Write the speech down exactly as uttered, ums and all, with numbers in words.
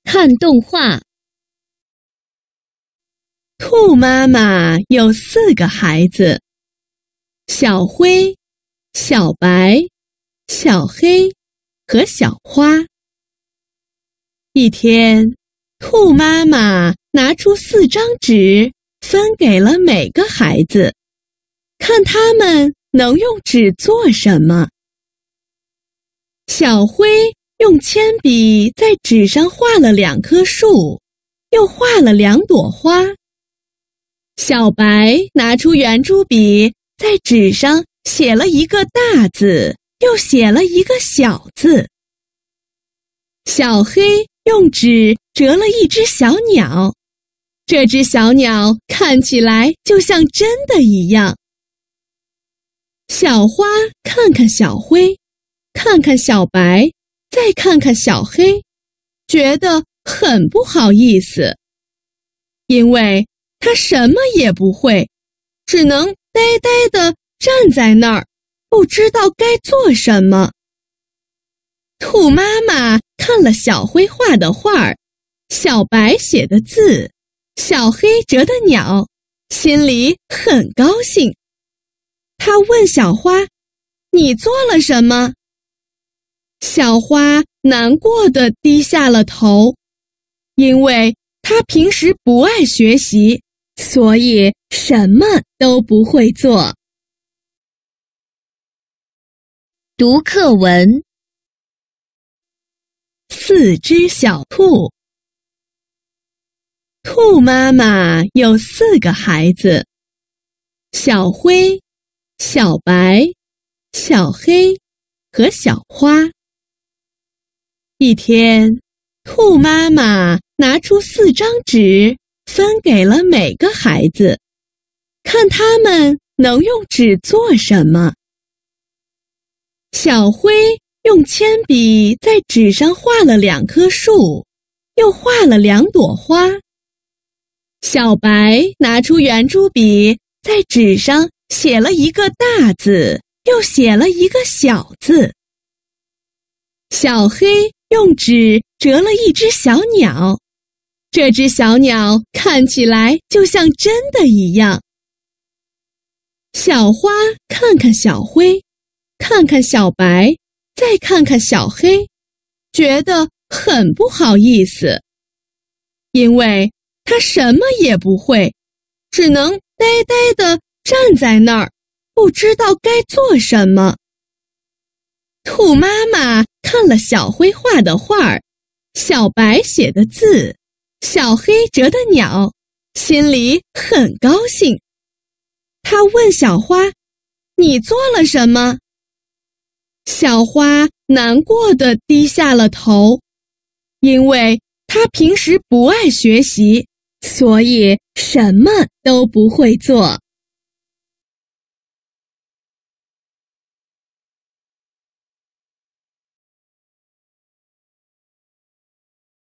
看动画。 兔妈妈有四个孩子：小灰、小白、小黑和小花。一天，兔妈妈拿出四张纸，分给了每个孩子，看他们能用纸做什么。小灰用铅笔在纸上画了两棵树，又画了两朵花。小白拿出圆珠笔，在纸上写了一个大字，又写了一个小字。小黑用纸折了一只小鸟，这只小鸟看起来就像真的一样。小花看看小灰，看看小白，再看看小黑，觉得很不好意思，因为他什么也不会，只能呆呆地站在那儿，不知道该做什么。兔妈妈看了小灰画的画，小白写的字，小黑折的鸟，心里很高兴。她问小花：“你做了什么？”小花难过地低下了头，因为她平时不爱学习，所以什么都不会做。 读课文。 四只小兔。兔妈妈有四个孩子：小灰、小白、小黑和小花。一天，兔妈妈拿出四张纸，分给了每个孩子，看他们能用纸做什么。小灰用铅笔在纸上画了两棵树，又画了两朵花。小白拿出圆珠笔，在纸上写了一个大字，又写了一个小字。小黑用纸折了一只小鸟，这只小鸟看起来就像真的一样。小花看看小灰，看看小白，再看看小黑，觉得很不好意思，因为他什么也不会，只能呆呆地站在那儿，不知道该做什么。兔妈妈看了小灰画的画，小白写的字，小黑折的鸟，心里很高兴。她问小花：“你做了什么？”小花难过地低下了头，因为她平时不爱学习，所以什么都不会做。